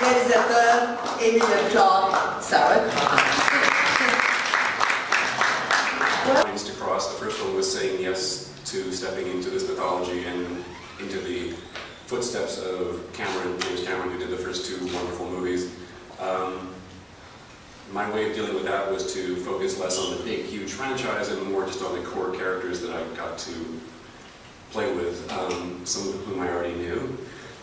réalisateur Emilia Clarke, Sarah Connor. To cross. The first one was saying yes to stepping into this mythology and into the footsteps of James Cameron, who did the first two wonderful movies. My way of dealing with that was to focus less on the big, huge franchise and more just on the core characters that I got to play with, some of whom I already knew,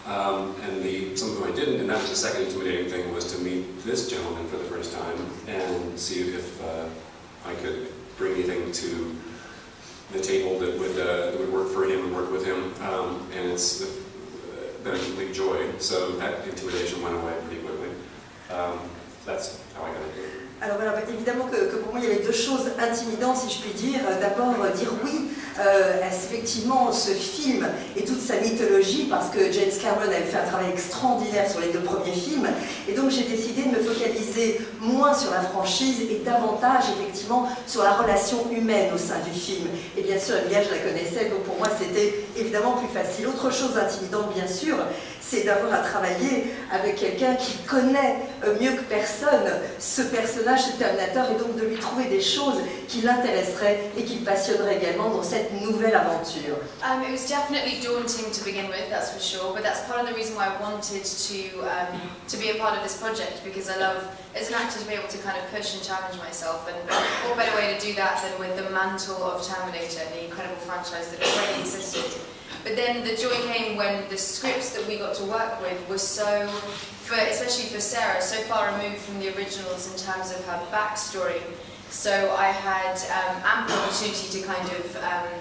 and some of whom I didn't, and that was the second intimidating thing, was to meet this gentleman for the first time and see if I could bring anything to the table that would work for him and work with him, and it's been a complete joy. So that intimidation went away pretty quickly. That's how I got into it. Alors voilà, évidemment que pour moi il y avait deux choses intimidantes, si je puis dire. D'abord dire oui, effectivement ce film et toute sa mythologie, parce que James Cameron avait fait un travail extraordinaire sur les deux premiers films, et donc j'ai décidé de me focaliser moins sur la franchise et davantage effectivement sur la relation humaine au sein du film. Et bien sûr, Emilia, je la connaissais, donc pour moi c'était évidemment plus facile. Autre chose intimidante bien sûr, c'est d'avoir à travailler avec quelqu'un qui connaît mieux que personne ce personnage, ce Terminator, et donc de lui trouver des choses qui l'intéresseraient et qui le passionneraient également dans cette nouvelle aventure. It was definitely daunting to begin with, that's for sure, but that's part of the reason why I wanted to be a part of this project, because I love, as an actor, to be able to kind of push and challenge myself, and what better way to do that than with the mantle of Terminator, the incredible franchise that already existed. But then the joy came when the scripts that we got to work with were so, especially for Sarah, so far removed from the originals in terms of her backstory. So I had ample opportunity to kind of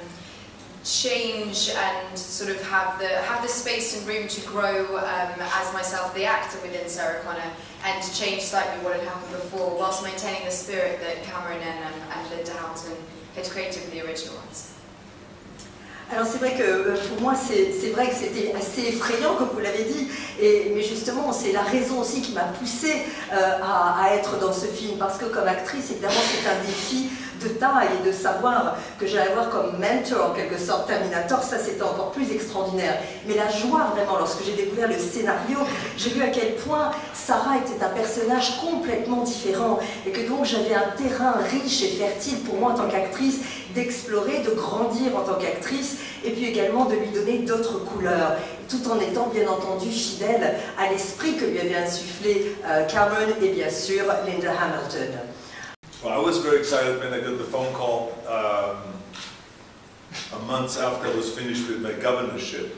change and sort of have the space and room to grow as myself, the actor within Sarah Connor, and to change slightly what had happened before, whilst maintaining the spirit that Cameron and Linda Hamilton had created with the original ones. Alors c'est vrai que pour moi c'est vrai que c'était assez effrayant comme vous l'avez dit, mais justement c'est la raison aussi qui m'a poussée à être dans ce film, parce que comme actrice évidemment c'est un défi de taille, et de savoir que j'allais avoir comme mentor en quelque sorte Terminator, ça c'était encore plus extraordinaire. Mais la joie vraiment, lorsque j'ai découvert le scénario, j'ai vu à quel point Sarah était un personnage complètement différent, et que donc j'avais un terrain riche et fertile pour moi en tant qu'actrice d'explorer, de grandir en tant qu'actrice, et puis également de lui donner d'autres couleurs, tout en étant bien entendu fidèle à l'esprit que lui avait insufflé Cameron et bien sûr Linda Hamilton. Well, I was very excited when I got the phone call a month after I was finished with my governorship.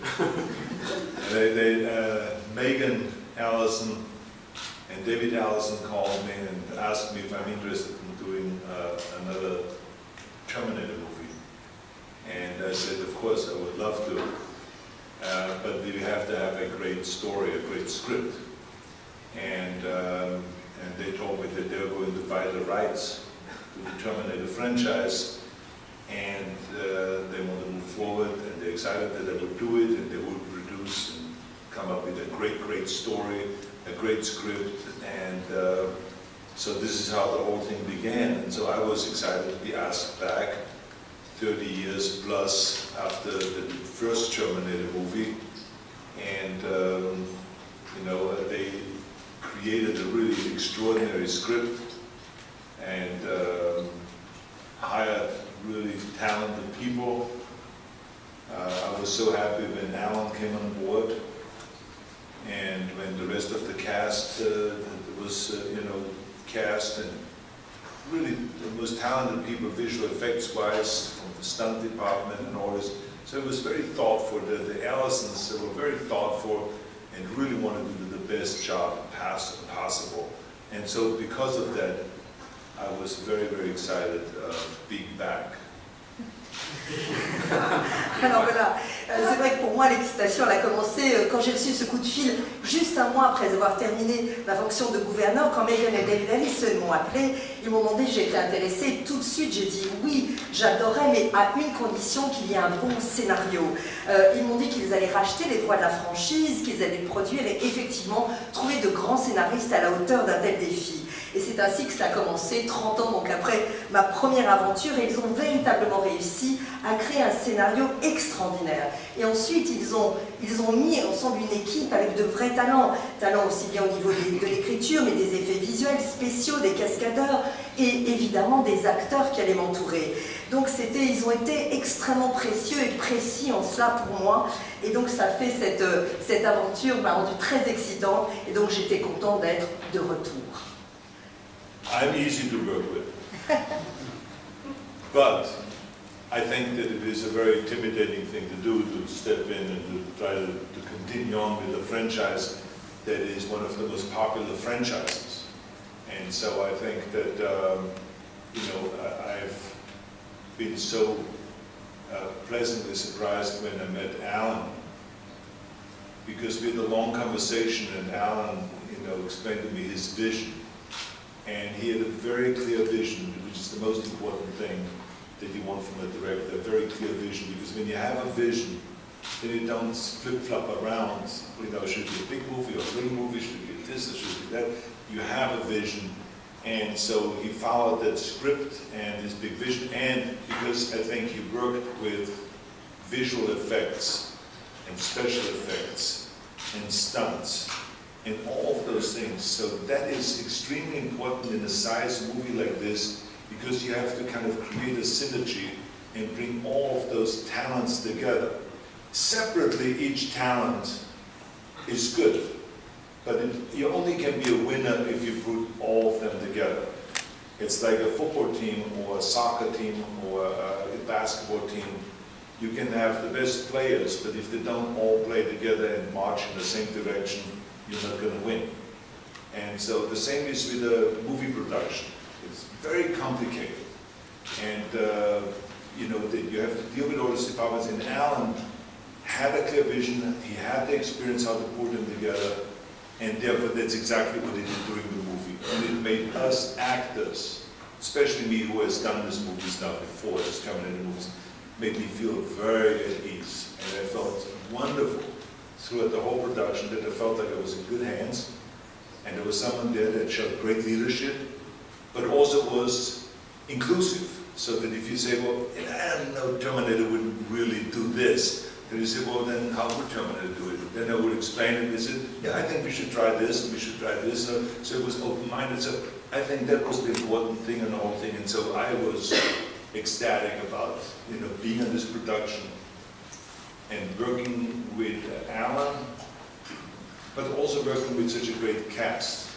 Megan Allison and David Allison called me and asked me if I'm interested in doing another Terminator movie. And I said, of course, I would love to, but you have to have a great story, a great script. And they told me that they were going to buy the rights to the Terminator franchise, and they want to move forward, and they're excited that I would do it, and they would produce and come up with a great story, a great script, and so this is how the whole thing began. And so I was excited to be asked back 30 years plus after the first Terminator movie, and you know, they created a really extraordinary script and hired really talented people. I was so happy when Alan came on board, and when the rest of the cast was you know, cast, and really the most talented people visual effects wise from the stunt department and all this. So it was very thoughtful. The Allisons were very thoughtful and really wanted to do the best job possible. And so because of that, I was very excited being back. Alors voilà, c'est vrai que pour moi l'excitation elle a commencé quand j'ai reçu ce coup de fil juste un mois après avoir terminé ma fonction de gouverneur. Quand Megan et David Allison m'ont appelé, ils m'ont demandé, j'étais intéressée, tout de suite j'ai dit oui, j'adorais, mais à une condition, qu'il y ait un bon scénario. Ils m'ont dit qu'ils allaient racheter les droits de la franchise, qu'ils allaient produire et effectivement trouver de grands scénaristes à la hauteur d'un tel défi. Et c'est ainsi que ça a commencé, 30 ans donc après ma première aventure, et ils ont véritablement réussi à créer un scénario extraordinaire. Et ensuite, ils ont mis ensemble une équipe avec de vrais talents aussi bien au niveau de l'écriture, mais des effets visuels spéciaux, des cascadeurs, et évidemment des acteurs qui allaient m'entourer. Donc ils ont été extrêmement précieux et précis en cela pour moi, et donc ça fait cette aventure m'a rendu très excitante, et donc j'étais contente d'être de retour. I'm easy to work with, but I think that it is a very intimidating thing to do, to step in and to try to continue on with a franchise that is one of the most popular franchises. And so I think that, I've been so pleasantly surprised when I met Alan, because we had a long conversation and Alan, explained to me his vision. And he had a very clear vision, which is the most important thing that you want from a director, a very clear vision. Because when you have a vision, then you don't flip-flop around, should it be a big movie or a little movie, should it be this or should it be that. You have a vision. And so he followed that script and his big vision. And because I think he worked with visual effects and special effects and stunts, and all of those things. So that is extremely important in a size movie like this, because you have to kind of create a synergy and bring all of those talents together. Separately, each talent is good, but you only can be a winner if you put all of them together. It's like a football team or a soccer team or a basketball team. You can have the best players, but if they don't all play together and march in the same direction, you're not going to win. And so the same is with a movie production. It's very complicated. And, you have to deal with all these departments. And Alan had a clear vision. He had the experience how to put them together. And therefore, that's exactly what he did during the movie. And it made us actors, especially me who has done these movies now before, has come into movies, made me feel very at ease. And I felt wonderful throughout the whole production, that I felt like I was in good hands, and there was someone there that showed great leadership, but also was inclusive, so that if you say, well, I don't know, Terminator wouldn't really do this, then you say, well, then how would Terminator do it? Then I would explain it, and say, yeah, I think we should try this, and we should try this, so it was open-minded. So I think that was the important thing in the whole thing, and so I was ecstatic about, being in this production, and working with Alan, but also working with such a great cast.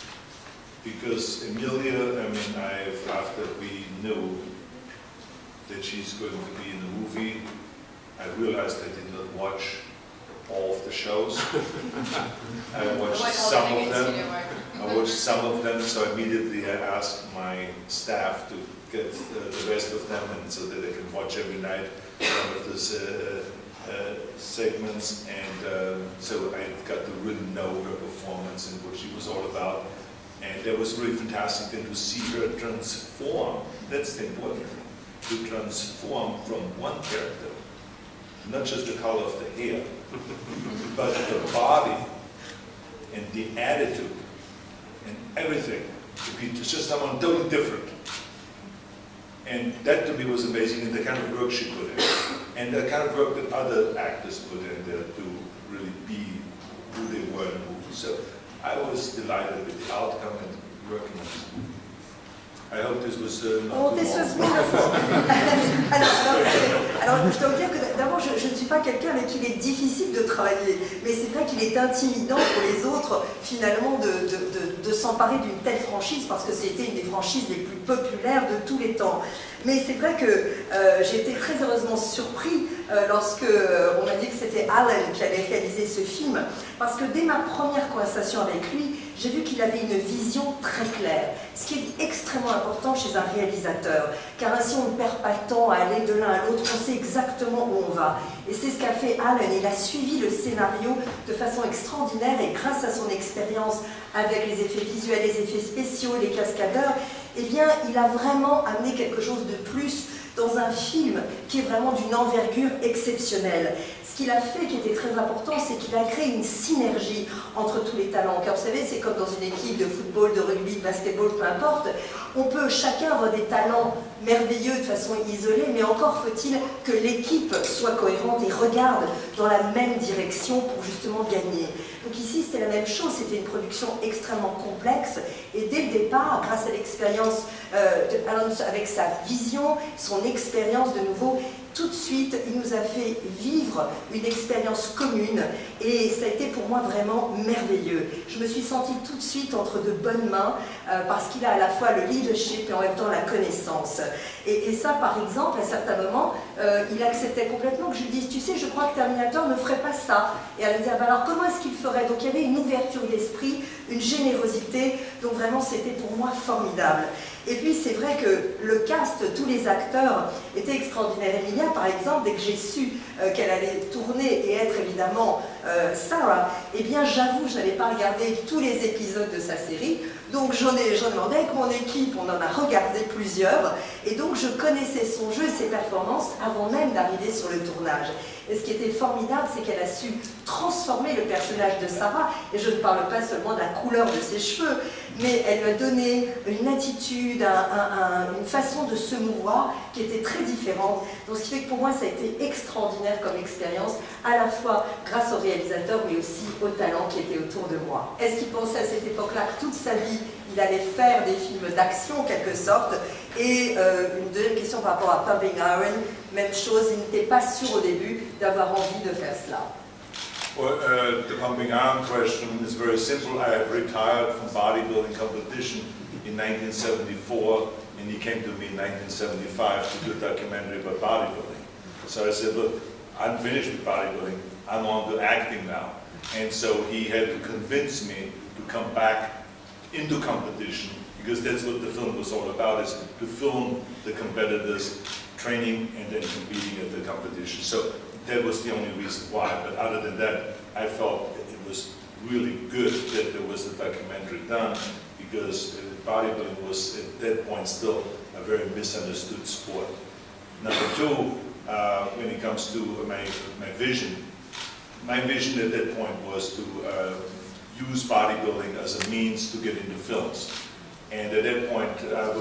Because Emilia, after we knew that she's going to be in the movie, I realized I did not watch all of the shows. I watched some of them. So immediately I asked my staff to get the rest of them, and so that I can watch every night one of those segments, and so I got to really know her performance and what she was all about, and that was really fantastic. Then to see her transform, that's the important thing, to transform from one character, not just the color of the hair, but the body and the attitude and everything, to be just someone totally different. And that to me was amazing, and the kind of work she put in. And the kind of work that other actors put in there to really be who they were in the movie. So I was delighted with the outcome and working on this movie. I hope this was not too this was long. wonderful. alors, je dois vous dire que d'abord, je ne suis pas quelqu'un avec qui il est difficile de travailler, mais c'est vrai qu'il est intimidant pour les autres, finalement, de s'emparer d'une telle franchise, parce que c'était une des franchises les plus populaires de tous les temps. Mais c'est vrai que j'ai été très heureusement surpris lorsque on m'a dit que c'était Alan qui allait réaliser ce film, parce que dès ma première conversation avec lui, j'ai vu qu'il avait une vision très claire, ce qui est extrêmement important chez un réalisateur, car ainsi on ne perd pas de temps à aller de l'un à l'autre, on sait exactement où on va. Et c'est ce qu'a fait Alan, il a suivi le scénario de façon extraordinaire, et grâce à son expérience avec les effets visuels, les effets spéciaux, les cascadeurs, eh bien, il a vraiment amené quelque chose de plus dans un film qui est vraiment d'une envergure exceptionnelle. Ce qu'il a fait, qui était très important, c'est qu'il a créé une synergie entre tous les talents. Car vous savez, c'est comme dans une équipe de football, de rugby, de basketball, peu importe, on peut chacun avoir des talents merveilleux de façon isolée, mais encore faut-il que l'équipe soit cohérente et regarde dans la même direction pour justement gagner. Donc ici, c'était la même chose, c'était une production extrêmement complexe, et dès le départ, grâce à l'expérience d'Alonso, avec sa vision, son expérience de nouveau, tout de suite, il nous a fait vivre une expérience commune, et ça a été pour moi vraiment merveilleux. Je me suis sentie tout de suite entre de bonnes mains, parce qu'il a à la fois le leadership et en même temps la connaissance. Et ça, par exemple, à certains moments, il acceptait complètement que je lui dise, tu sais, je crois que Terminator ne ferait pas ça. Et elle me disait, alors comment est-ce qu'il ferait? Donc il y avait une ouverture d'esprit, une générosité, donc vraiment c'était pour moi formidable. Et puis c'est vrai que le cast, tous les acteurs étaient extraordinaires. Emilia, par exemple, dès que j'ai su qu'elle allait tourner et être évidemment Sarah, eh bien j'avoue, je n'avais pas regardé tous les épisodes de sa série, donc j'en ai demandé avec mon équipe, on en a regardé plusieurs, et donc je connaissais son jeu et ses performances avant même d'arriver sur le tournage. Et ce qui était formidable, c'est qu'elle a su transformer le personnage de Sarah, et je ne parle pas seulement de la couleur de ses cheveux, mais elle lui a donné une attitude, une façon de se mouvoir qui était très différente. Donc ce qui fait que pour moi, ça a été extraordinaire comme expérience, à la fois grâce au réalisateur, mais aussi aux talents qui étaient autour de moi. Est-ce qu'il pensait à cette époque-là que toute sa vie, il allait faire des films d'action en quelque sorte? Et une deuxième question par rapport à Pumping Iron, même chose, il n'était pas sûr au début d'avoir envie de faire cela. Well, the Pumping Iron question is very simple. I had retired from bodybuilding competition in 1974, and he came to me in 1975 to do a documentary about bodybuilding. So I said, look, I'm finished with bodybuilding, I'm on to acting now. And so he had to convince me to come back into competition, because that's what the film was all about, is to film the competitors training and then competing at the competition. So that was the only reason why, but other than that, I felt it was really good that there was a documentary done, because bodybuilding was at that point still a very misunderstood sport. Number two, when it comes to my vision at that point was to use bodybuilding as a means to get into films. And at that point,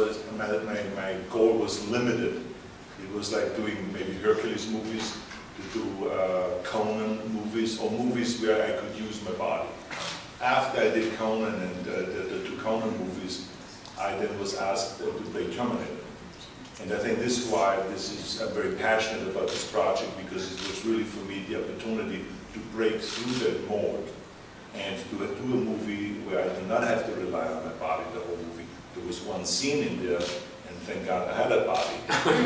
my goal was limited. It was like doing maybe Hercules movies, to do Conan movies, or movies where I could use my body. After I did Conan and the two Conan movies, I then was asked to play Terminator. And I think this is why I'm very passionate about this project, because it was really for me the opportunity to break through that mold and to do a movie where I do not have to rely on my body the whole movie. There was one scene in there, and thank God I had a body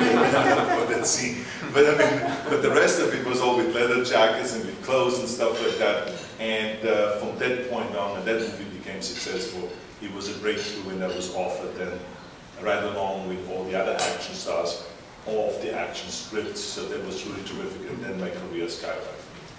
for that scene. But I mean, but the rest of it was all with leather jackets and with clothes and stuff like that. And from that point on, when that movie became successful, it was a breakthrough, and I was offered then, right along with all the other action stars, all of the action scripts. So that was really terrific, and then my career skyrocketed.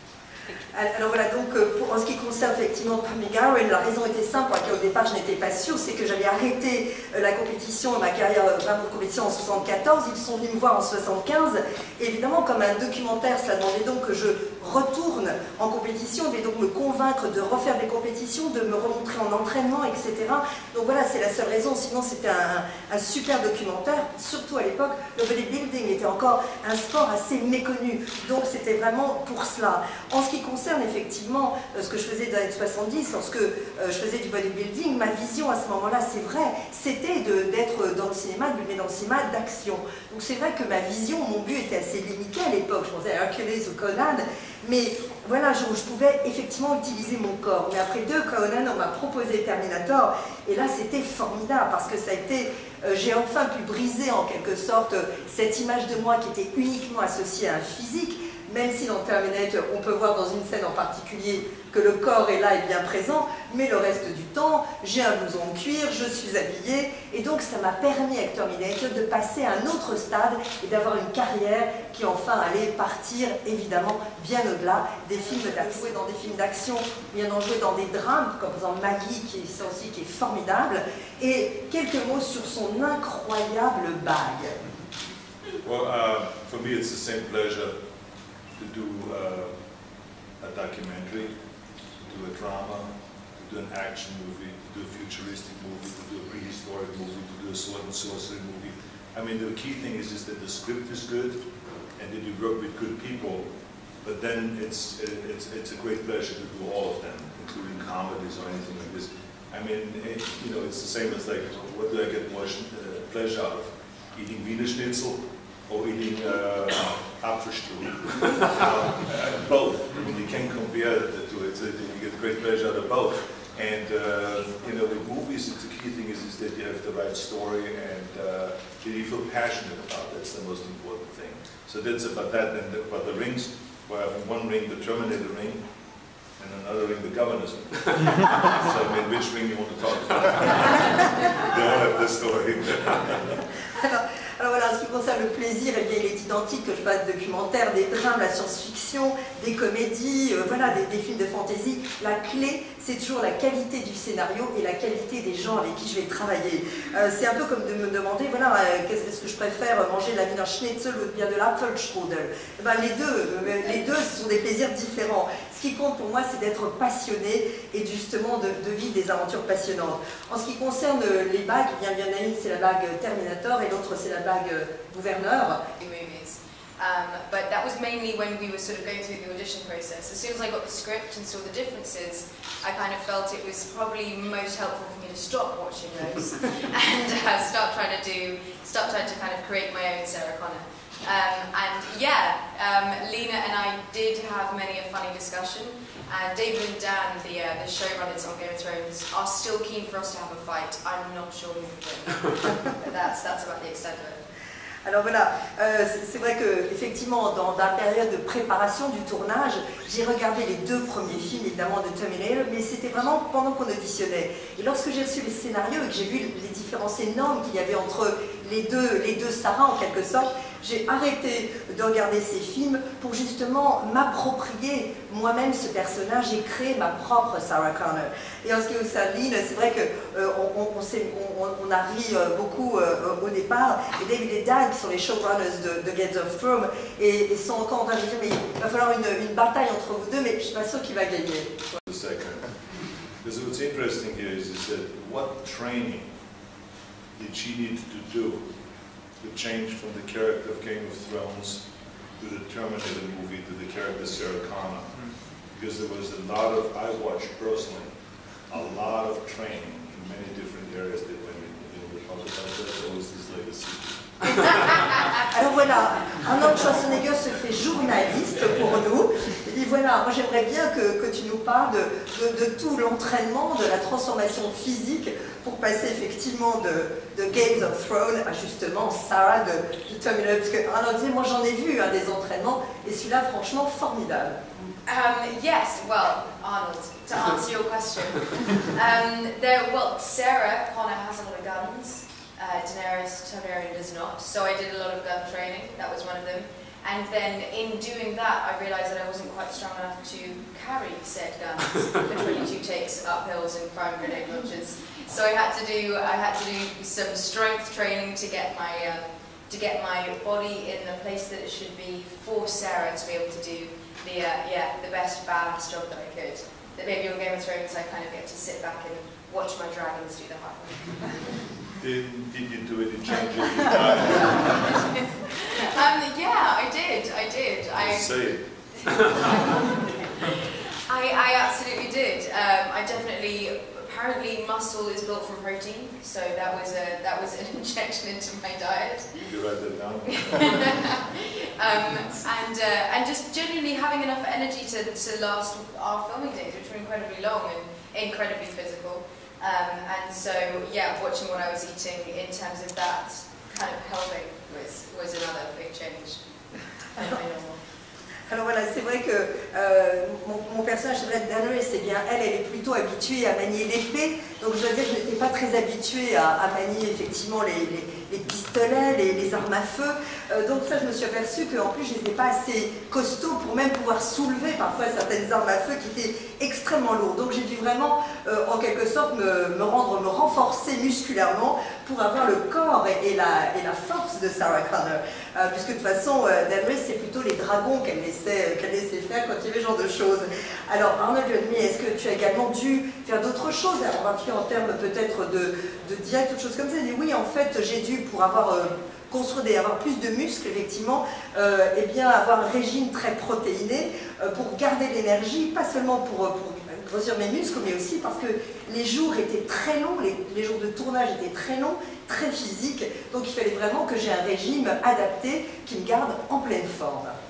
Alors voilà, donc en ce qui concerne effectivement Pumping Iron, la raison était simple, pour laquelle au départ je n'étais pas sûre, c'est que j'avais arrêté la compétition, ma carrière vraiment de compétition en 74, ils sont venus me voir en 75, et évidemment comme un documentaire, cela demandait donc que je retourne en compétition, devait donc me convaincre de refaire des compétitions, de me remontrer en entraînement, etc. Donc voilà, c'est la seule raison, sinon c'était un super documentaire, surtout à l'époque, le bodybuilding était encore un sport assez méconnu, donc c'était vraiment pour cela. En ce qui concerne effectivement ce que je faisais dans les années 70, lorsque je faisais du bodybuilding, ma vision à ce moment-là, c'est vrai, c'était d'être dans le cinéma, de me mettre dans le cinéma d'action. Donc c'est vrai que ma vision, mon but était assez limité à l'époque, je pensais à Hercules ou Conan, mais voilà, je pouvais effectivement utiliser mon corps. Mais après deux Conan, on m'a proposé Terminator, et là c'était formidable, parce que ça a été, j'ai enfin pu briser en quelque sorte cette image de moi qui était uniquement associée à un physique, même si dans Terminator, on peut voir dans une scène en particulier que le corps est là et bien présent, mais le reste du temps, j'ai un blouson en cuir, je suis habillée, et donc ça m'a permis avec Terminator de passer à un autre stade et d'avoir une carrière qui enfin allait partir évidemment bien au-delà des films d'action. Jouer dans des films d'action, bien en jouer dans des drames, comme par exemple Maggie, qui est formidable, et quelques mots sur son incroyable bague. Well, for me it's the same pleasure to do a documentary, to do a drama, to do an action movie, to do a futuristic movie, to do a prehistoric movie, to do a sword and sorcery movie. I mean, the key thing is just that the script is good and that you work with good people, but then it's a great pleasure to do all of them, including comedies or anything like this. I mean, you know, it's the same as like, what do I get more pleasure out of? Eating Wiener Schnitzel or eating Apfelstrudel? Both. I mean, you can't compare the two. You get great pleasure out of both. And you know, with movies, the key thing is that you have the right story and that you feel passionate about. That's the most important thing. So that's about that. And about the rings, well, I have one ring, the Terminator ring, and another ring, the governor's ring. So I mean, which ring you want to talk about? They all have this story. Alors voilà, en ce qui concerne le plaisir, eh bien, il est identique, que je fasse documentaire, des drames, la science-fiction, des comédies, voilà, des films de fantasy. La clé, c'est toujours la qualité du scénario et la qualité des gens avec qui je vais travailler. C'est un peu comme de me demander, voilà, qu'est-ce que je préfère, manger de la Wiener Schnitzel ou bien de l'Apfelstrudel. Eh ben, les deux, ce sont des plaisirs différents. Ce qui compte pour moi, c'est d'être passionné et justement de vivre des aventures passionnantes. En ce qui concerne les bagues, eh bien, il y en a une, c'est la bague Terminator et l'autre, c'est la bague Gouverneur. But that was mainly when we were sort of going through the audition process. As soon as I got the script and saw the differences, I kind of felt it was probably most helpful for me to stop watching those and start trying to kind of create my own Sarah Connor. Lena and I did have many a funny discussion, and David and Dan, the showrunners on Game of Thrones, are still keen for us to have a fight. I'm not sure we can win, but that's about the extent of it. Alors voilà, c'est vrai qu'effectivement, dans la période de préparation du tournage, j'ai regardé les deux premiers films, évidemment, de Terminator, mais c'était vraiment pendant qu'on auditionnait. Et lorsque j'ai reçu les scénarios et que j'ai vu les différences énormes qu'il y avait entre les deux Sarah, en quelque sorte, j'ai arrêté de regarder ces films pour justement m'approprier moi-même ce personnage et créer ma propre Sarah Connor. Et en ce qui concerne Lynn, c'est vrai qu'on a ri beaucoup au départ, et David et Dan, qui sont les showrunners de Game of Thrones, et sont encore en train de dire, mais il va falloir une bataille entre vous deux, mais je ne suis pas sûre qu'il va gagner. Because what's interesting here is that what training did she need to do to change from the character of Game of Thrones to the Terminator movie to the character Sarah Connor? Because there was a lot of, I watched personally, a lot of training in many different areas that went into the puzzle. That's always this legacy. Alors voilà, Arnold Schwarzenegger se fait journaliste pour nous. Il dit voilà, moi j'aimerais bien que tu nous parles de tout l'entraînement, de la transformation physique pour passer effectivement de Game of Thrones à justement Sarah de Terminator. Parce que Arnold disait, moi j'en ai vu des entraînements et celui-là franchement formidable. Yes, well, Arnold, to answer your question, Sarah Connor has a lot of guns. Daenerys Targaryen does not, so I did a lot of gun training, that was one of them. And then in doing that, I realised that I wasn't quite strong enough to carry said guns for 22 takes up hills and 5 grenade launchers. So I had to do some strength training to get my body in the place that it should be for Sarah to be able to do the best badass job that I could. That maybe on Game of Thrones I kind of get to sit back and watch my dragons do the hard work. Did you do it in change of yeah, I did. Say it. I absolutely did. I definitely, apparently muscle is built from protein, so that was an injection into my diet. Did you write that down? And just genuinely having enough energy to last our filming days, which were incredibly long and incredibly physical. And so, yeah, watching what I was eating in terms of that kind of helping was another big change. Alors voilà, c'est vrai que mon personnage, Daenerys, c'est bien elle est plutôt habituée à manier l'épée, donc je dois dire que je n'étais pas très habituée à manier effectivement les pistolets, les armes à feu. Donc ça, je me suis aperçue qu'en plus, je n'étais pas assez costaud pour même pouvoir soulever parfois certaines armes à feu qui étaient extrêmement lourdes. Donc j'ai dû vraiment, en quelque sorte, me renforcer musculairement pour avoir le corps et la force de Sarah Connor. Puisque de toute façon, Danvers, c'est plutôt les dragons qu'elle laissait faire quand il y avait ce genre de choses. Alors Arnold Johnny, est-ce que tu as également dû faire d'autres choses, en particulier en termes peut-être de diète, ou de choses comme ça? Et oui, en fait, j'ai dû, pour avoir avoir plus de muscles, effectivement, eh bien, avoir un régime très protéiné pour garder l'énergie, pas seulement pour grossir mes muscles, mais aussi parce que les jours étaient très longs, les jours de tournage étaient très longs, très physiques, donc il fallait vraiment que j'ai un régime adapté qui me garde en pleine forme.